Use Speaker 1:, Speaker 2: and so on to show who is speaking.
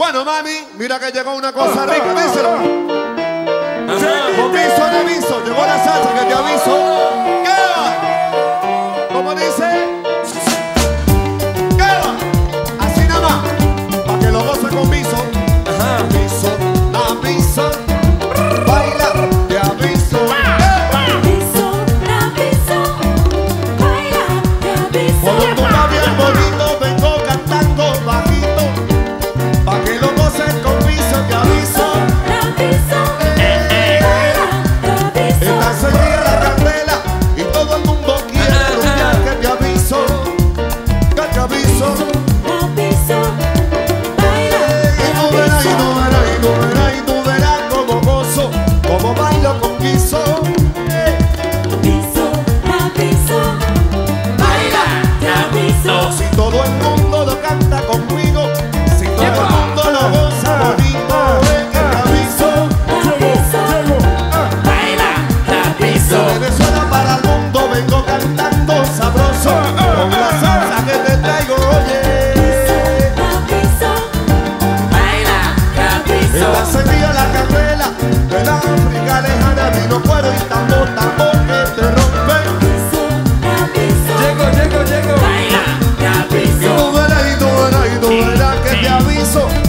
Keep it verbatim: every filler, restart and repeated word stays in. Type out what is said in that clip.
Speaker 1: Bueno, mami, mira que llegó una cosa rica, díselo. Comiso de aviso, llegó la salsa que te aviso. ¿Qué va? ¿Cómo dice? ¿Qué va? Así nada más, pa' que lo goce con viso. Aviso, aviso, baila, te aviso.
Speaker 2: Aviso, aviso, baila, te aviso.
Speaker 1: Como tú estás bien bonito, vengo cantando bajito, pa' que lo goces con viso, te aviso.
Speaker 2: Aviso, baila, te aviso.
Speaker 1: Está encendida la candela y todo el mundo quiere rumbear, que te aviso, que te aviso.
Speaker 2: Aviso, baila,
Speaker 1: Y tú verás, y tú verás, y tú verás, y tú verás como gozo, como bailo con guiso.
Speaker 2: aviso, aviso, baila, te aviso.
Speaker 1: Si todo el mundo lo canta conmigo, si todo el mundo lo goza bonito, es que te aviso.
Speaker 2: Aviso, baila, te aviso.
Speaker 1: De Venezuela para el mundo vengo cantando sabroso, con la salsa que te traigo, oye.
Speaker 2: Aviso, baila, te aviso.
Speaker 1: Está encendida la candela de la África lejana, vino cuero y tambor, tambor que te rompe.
Speaker 2: Aviso, aviso,
Speaker 3: Llego, llego, llego.
Speaker 2: baila, te
Speaker 1: Y
Speaker 2: aviso.
Speaker 1: tú verás, y tú verás, y tú verás que te aviso.